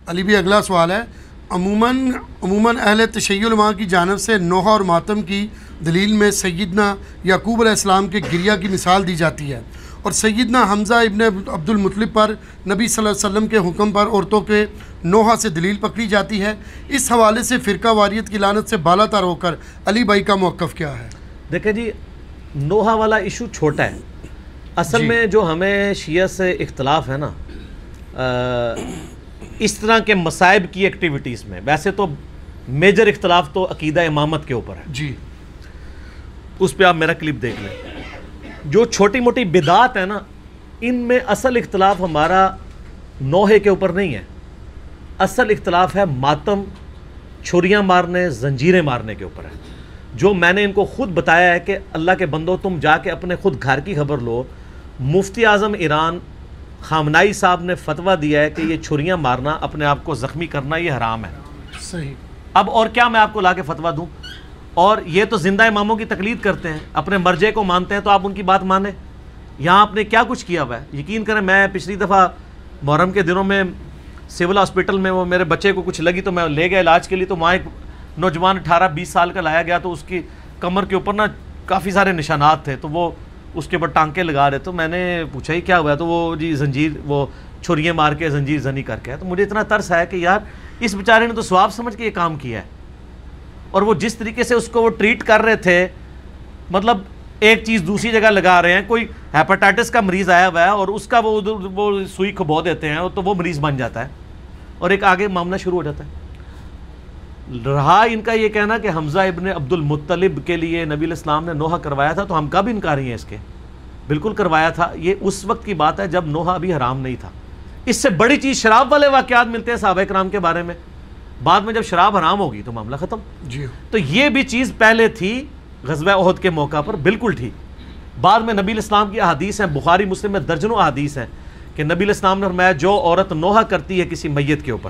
علی بھی اگلا سوال ہے، عموماً اہل تشیع علماء کی جانب سے نوحہ اور ماتم کی دلیل میں سیدنا یعقوب علیہ السلام کے گریہ کی مثال دی جاتی ہے، اور سیدنا حمزہ ابن عبد المطلب پر نبی صلی اللہ علیہ وسلم کے حکم پر عورتوں کے نوحہ سے دلیل پکڑی جاتی ہے۔ اس حوالے سے فرقہ واریت کی لعنت سے بالا تر ہو کر علی بھائی کا موقف کیا ہے؟ دیکھیں جی، نوحہ والا ایشو چھوٹا ہے، اصل میں جو ہمیں شیعہ سے اختلاف ہے نا اس طرح کے مصائب کی ایکٹیویٹیز میں، ویسے تو میجر اختلاف تو عقیدہ امامت کے اوپر ہے جی، اس پہ آپ میرا کلپ دیکھ لیں۔ جو چھوٹی موٹی بدعات ہیں نا، ان میں اصل اختلاف ہمارا نوحے کے اوپر نہیں ہے، اصل اختلاف ہے ماتم، چھریاں مارنے، زنجیریں مارنے کے اوپر ہے۔ جو میں نے ان کو خود بتایا ہے کہ اللہ کے بندو تم جا کے اپنے خود گھر کی خبر لو، مفتی اعظم ایران خامنائی صاحب نے فتویٰ دیا ہے کہ یہ چھریاں مارنا، اپنے آپ کو زخمی کرنا، یہ حرام ہے۔ صحیح۔ اب اور کیا میں آپ کو لا کے فتویٰ دوں؟ اور یہ تو زندہ اماموں کی تقلید کرتے ہیں، اپنے مرجع کو مانتے ہیں، تو آپ ان کی بات مانیں۔ یہاں آپ نے کیا کچھ کیا ہوا ہے؟ یقین کریں، میں پچھلی دفعہ محرم کے دنوں میں سول ہاسپٹل میں وہ میرے بچے کو کچھ لگی تو میں لے گیا علاج کے لیے، تو وہاں ایک نوجوان 18-20 سال کا لایا گیا، تو اس کی کمر کے اوپر نا کافی سارے نشانات تھے، تو وہ اس کے اوپر ٹانکے لگا رہے، تو میں نے پوچھا ہی کیا ہوا ہے، تو وہ جی زنجیر، وہ چھریاں مار کے زنجیر زنی کر کے۔ تو مجھے اتنا ترس آیا کہ یار اس بیچارے نے تو ثواب سمجھ کے یہ کام کیا ہے، اور وہ جس طریقے سے اس کو وہ ٹریٹ کر رہے تھے، مطلب ایک چیز دوسری جگہ لگا رہے ہیں۔ کوئی ہیپاٹائٹس کا مریض آیا ہوا ہے اور اس کا وہ سوئی کھبو دیتے ہیں تو وہ مریض بن جاتا ہے، اور ایک آگے معاملہ شروع ہو جاتا ہے۔ رہا ان کا یہ کہنا کہ حمزہ ابن عبد المطلب کے لیے نبی علیہ السلام نے نوحہ کروایا تھا، تو ہم کب انکاری ہیں اس کے؟ بالکل کروایا تھا۔ یہ اس وقت کی بات ہے جب نوحہ ابھی حرام نہیں تھا۔ اس سے بڑی چیز شراب والے واقعات ملتے ہیں صحابہ کرام کے بارے میں، بعد میں جب شراب حرام ہوگی تو معاملہ ختم۔ جی، تو یہ بھی چیز پہلے تھی غزوہ احد کے موقع پر، بالکل تھی۔ بعد میں نبی علیہ السلام کی احادیث ہیں، بخاری مسلم میں درجنوں احادیث ہیں کہ نبی علیہ السلام نے فرمایا جو عورت نوحہ کرتی ہے کسی میت کے اوپر،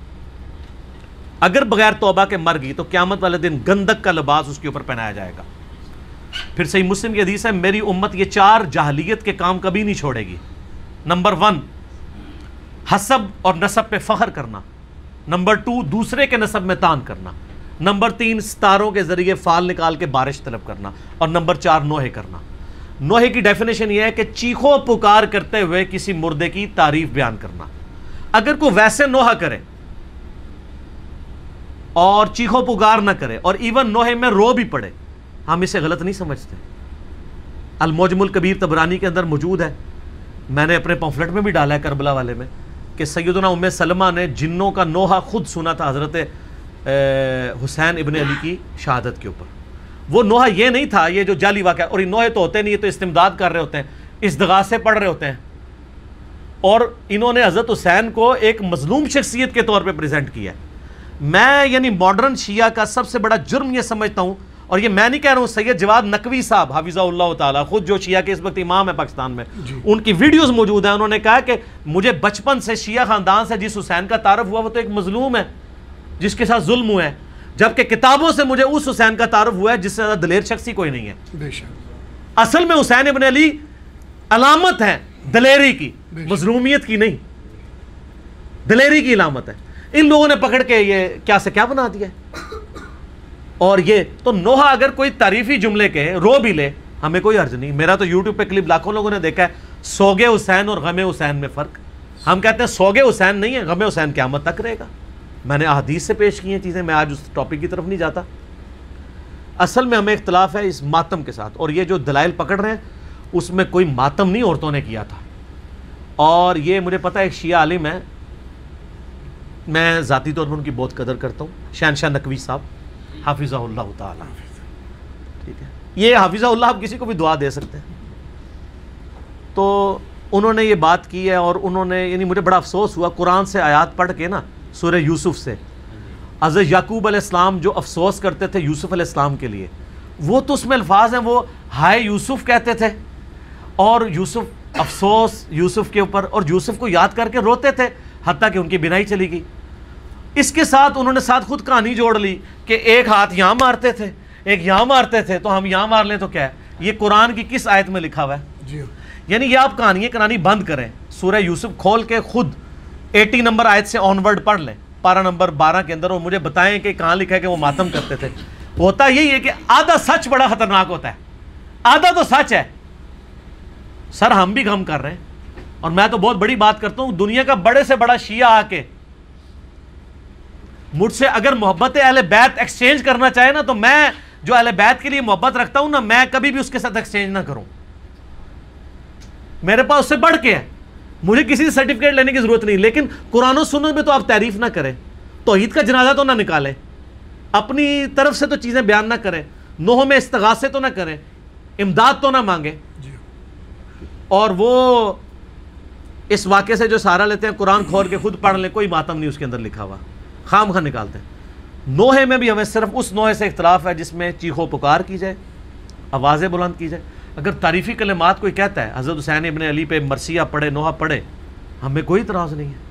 اگر بغیر توبہ کے مر گئی تو قیامت والے دن گندک کا لباس اس کے اوپر پہنایا جائے گا۔ پھر صحیح مسلم کی حدیث ہے میری امت یہ 4 جاہلیت کے کام کبھی نہیں چھوڑے گی۔ نمبر 1 حسب اور نسب پہ فخر کرنا، نمبر 2 دوسرے کے نسب میں تان کرنا، نمبر 3 ستاروں کے ذریعے فال نکال کے بارش طلب کرنا، اور نمبر 4 نوحے کرنا۔ نوحے کی ڈیفینیشن یہ ہے کہ چیخو پکار کرتے ہوئے کسی مردے کی تعریف بیان کرنا۔ اگر کوئی ویسے نوحہ کرے اور چیخو پکار نہ کرے اور ایون نوحے میں رو بھی پڑے، ہم اسے غلط نہیں سمجھتے۔ المعجم الکبیر طبرانی کے اندر موجود ہے، میں نے اپنے پمفلٹ میں بھی ڈالا ہے کربلا والے میں، کہ سیدنا ام سلمہ نے جنوں کا نوحہ خود سنا تھا حضرت حسین ابن علی کی شہادت کے اوپر۔ وہ نوحہ یہ نہیں تھا یہ جو جعلی واقعہ، اور یہ نوحے تو ہوتے نہیں، یہ تو استمداد کر رہے ہوتے ہیں، استغاثے پڑھ رہے ہوتے ہیں، اور انہوں نے حضرت حسین کو ایک مظلوم شخصیت کے طور پہ پریزنٹ کیا ہے۔ میں یعنی ماڈرن شیعہ کا سب سے بڑا جرم یہ سمجھتا ہوں، اور یہ میں نہیں کہہ رہا ہوں، سید جواد نقوی صاحب حفظہ اللہ تعالیٰ، خود جو شیعہ کے اس وقت امام ہے پاکستان میں، ان کی ویڈیوز موجود ہیں، انہوں نے کہا کہ مجھے بچپن سے شیعہ خاندان سے جس حسین کا تعارف ہوا وہ تو ایک مظلوم ہے جس کے ساتھ ظلم ہوا ہے، جبکہ کتابوں سے مجھے اس حسین کا تعارف ہوا ہے جس سے زیادہ دلیر شخصی کوئی نہیں ہے۔ بے شک اصل میں حسین ابن علی علامت ہے دلیری کی، مظلومیت کی نہیں، دلیری کی علامت ہے۔ ان لوگوں نے پکڑ کے یہ کیا سے کیا بنا دیا ہے۔ اور یہ تو نوحہ اگر کوئی تعریفی جملے کے رو بھی لے ہمیں کوئی حرج نہیں۔ میرا تو یوٹیوب پہ کلپ لاکھوں لوگوں نے دیکھا ہے، سوگے حسین اور غم حسین میں فرق۔ ہم کہتے ہیں سوگے حسین نہیں ہے، غم حسین قیامت تک رہے گا۔ میں نے احادیث سے پیش کی ہیں چیزیں، میں آج اس ٹاپک کی طرف نہیں جاتا۔ اصل میں ہمیں اختلاف ہے اس ماتم کے ساتھ، اور یہ جو دلائل پکڑ رہے ہیں اس میں کوئی ماتم نہیں عورتوں نے کیا تھا۔ اور یہ مجھے پتہ ہے ایک شیعہ عالم ہے، میں ذاتی طور پر ان کی بہت قدر کرتا ہوں، شہنشاہ نقوی صاحب حافظہ اللہ تعالیٰ، ٹھیک ہے، یہ حافظہ اللہ آپ کسی کو بھی دعا دے سکتے ہیں۔ تو انہوں نے یہ بات کی ہے، اور انہوں نے یعنی مجھے بڑا افسوس ہوا قرآن سے آیات پڑھ کے نا، سورہ یوسف سے، حضرت یعقوب علیہ السلام جو افسوس کرتے تھے یوسف علیہ السلام کے لیے، وہ تو اس میں الفاظ ہیں، وہ ہائے یوسف کہتے تھے، اور یوسف افسوس یوسف کے اوپر، اور یوسف کو یاد کر کے روتے تھے حتیٰ کہ ان کی بینائی چلی گئی۔ اس کے ساتھ انہوں نے ساتھ خود کہانی جوڑ لی کہ ایک ہاتھ یہاں مارتے تھے ایک یہاں مارتے تھے، تو ہم یہاں مار لیں تو کیا ہے؟ یہ قرآن کی کس آیت میں لکھا ہوا ہے؟ جی، یعنی یہ آپ کہانی بند کریں، سورہ یوسف کھول کے خود 80 نمبر آیت سے آنورڈ پڑھ لیں، پارہ نمبر 12 کے اندر، اور مجھے بتائیں کہ کہاں لکھا ہے کہ وہ ماتم کرتے تھے۔ ہوتا یہی ہے کہ آدھا سچ بڑا خطرناک ہوتا ہے، آدھا تو سچ ہے۔ سر ہم بھی غم کر رہے ہیں، اور میں تو بہت بڑی بات کرتا ہوں، دنیا کا بڑے سے بڑا شیعہ آ کے مجھ سے اگر محبت اہل بیت ایکسچینج کرنا چاہے نا، تو میں جو اہل بیت کے لیے محبت رکھتا ہوں نا، میں کبھی بھی اس کے ساتھ ایکسچینج نہ کروں، میرے پاس اس سے بڑھ کے ہے، مجھے کسی سے سرٹیفکیٹ لینے کی ضرورت نہیں۔ لیکن قرآن و سنت میں تو آپ تعریف نہ کریں، توحید کا جنازہ تو نہ نکالیں، اپنی طرف سے تو چیزیں بیان نہ کریں، نوح میں استغاثے تو نہ کریں، امداد تو نہ مانگیں۔ اور وہ اس واقعے سے جو سہارا لیتے ہیں، قرآن کھول کے خود پڑھ لیں، کوئی ماتم نہیں اس کے اندر لکھا ہوا، خام خواہ نکالتے ہیں۔ نوحے میں بھی ہمیں صرف اس نوحے سے اختلاف ہے جس میں چیخ و پکار کی جائے، آوازیں بلند کی جائے۔ اگر تعریفی کلمات کوئی کہتا ہے، حضرت حسین ابن علی پہ مرثیہ پڑھے، نوحہ پڑھے، ہمیں کوئی اعتراض نہیں ہے۔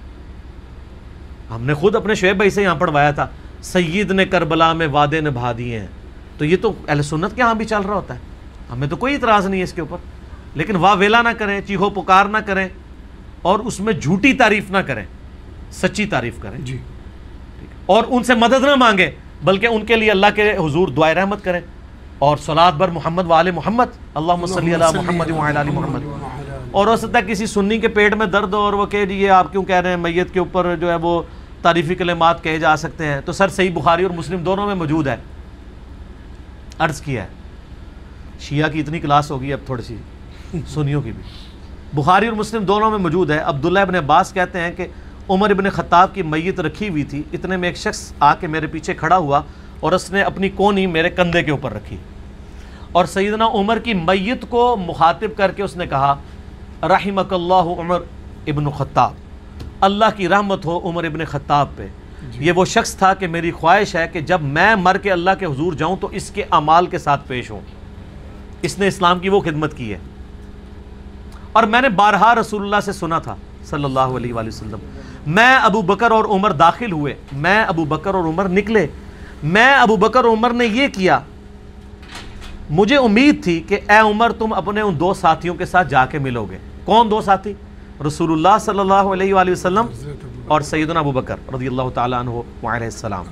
ہم نے خود اپنے شعیب بھائی سے یہاں پڑھوایا تھا، سید نے کربلا میں وعدے نبھا دیے ہیں، تو یہ تو اہل سنت کے ہاں بھی چل رہا ہوتا ہے، ہمیں تو کوئی اعتراض نہیں ہے اس کے اوپر۔ لیکن واہ ویلا نہ کریں، چیخ و پکار نہ کریں، اور اس میں جھوٹی تعریف نہ کریں، سچی تعریف کریں، اور ان سے مدد نہ مانگیں، بلکہ ان کے لیے اللہ کے حضور دعائے رحمت کریں، اور صلاۃ بر محمد وآل محمد، اللہم صلی علی محمد وعلی آل محمد۔ اور ہو سکتا ہے کسی سنی کے پیٹ میں درد ہو اور وہ کہے جی یہ آپ کیوں کہہ رہے ہیں، میت کے اوپر جو ہے وہ تعریفی کلمات کہے جا سکتے ہیں، تو سر صحیح بخاری اور مسلم دونوں میں موجود ہے، عرض کیا ہے۔ شیعہ کی اتنی کلاس ہوگی اب تھوڑی سی، سنیوں کی بھی، بخاری اور مسلم دونوں میں موجود ہے۔ عبداللہ ابن عباس کہتے ہیں کہ عمر ابن خطاب کی میت رکھی ہوئی تھی، اتنے میں ایک شخص آ کے میرے پیچھے کھڑا ہوا اور اس نے اپنی کونی میرے کندھے کے اوپر رکھی، اور سیدنا عمر کی میت کو مخاطب کر کے اس نے کہا رحمک اللہ عمر ابن خطاب، اللہ کی رحمت ہو عمر ابن خطاب پہ، یہ وہ شخص تھا کہ میری خواہش ہے کہ جب میں مر کے اللہ کے حضور جاؤں تو اس کے اعمال کے ساتھ پیش ہوں، اس نے اسلام کی وہ خدمت کی ہے۔ اور میں نے بارہا رسول اللہ سے سنا تھا صلی اللہ علیہ وآلہ وسلم، میں ابو بکر اور عمر داخل ہوئے، میں ابو بکر اور عمر نکلے، میں ابو بکر اور عمر نے یہ کیا، مجھے امید تھی کہ اے عمر تم اپنے ان دو ساتھیوں کے ساتھ جا کے ملو گے۔ کون دو ساتھی؟ رسول اللہ صلی اللہ علیہ وآلہ وسلم اور سیدنا ابو بکر رضی اللہ تعالیٰ عنہ وعلیہ السلام۔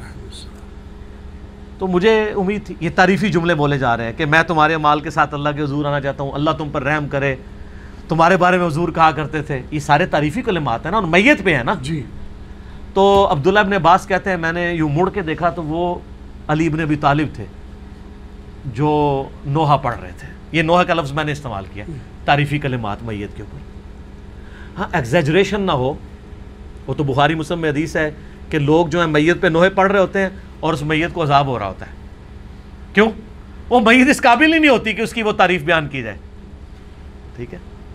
تو مجھے امید تھی، یہ تعریفی جملے بولے جا رہے ہیں کہ میں تمہارے اعمال کے ساتھ اللہ کے حضور آنا چاہتا ہوں، اللہ تم پر رحم کرے، تمہارے بارے میں حضور کہا کرتے تھے، یہ سارے تعریفی کلمات ہیں نا، اور میت پہ ہے نا۔ تو عبداللہ ابن عباس کہتے ہیں میں نے یوں مڑ کے دیکھا تو وہ علی ابن ابی طالب تھے جو نوحہ پڑھ رہے تھے۔ یہ نوحہ کا لفظ میں نے استعمال کیا، تعریفی کلمات میت کے اوپر۔ ہاں ایگزیجریشن نہ ہو، وہ تو بخاری مسلم میں حدیث ہے کہ لوگ جو ہیں میت پہ نوحے پڑھ رہے ہوتے ہیں اور اس میت کو عذاب ہو رہا ہوتا ہے، کیوں؟ وہ میت اس قابل ہی نہیں ہوتی کہ اس کی وہ تعریف بیان کی جائے، ٹھیک ہے۔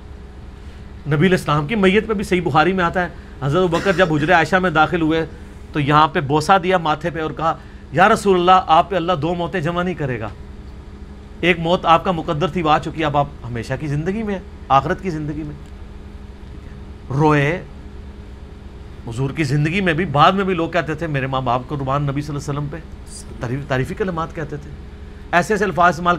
نبی علیہ السلام کی میت پہ بھی صحیح بخاری میں آتا ہے، حضرت ابوبکر جب حجرہ عائشہ میں داخل ہوئے تو یہاں پہ بوسہ دیا ماتھے پہ اور کہا یا رسول اللہ آپ پہ اللہ دو موتیں جمع نہیں کرے گا، ایک موت آپ کا مقدر تھی وہ آ چکی، اب آپ ہمیشہ کی زندگی میں، آخرت کی زندگی میں روئے۔ حضور کی زندگی میں بھی، بعد میں بھی لوگ کہتے تھے میرے ماں باپ کو قربان، نبی صلی اللہ علیہ وسلم پہ تعریفی کلمات کہتے تھے، ایسے ایسے الفاظ استعمال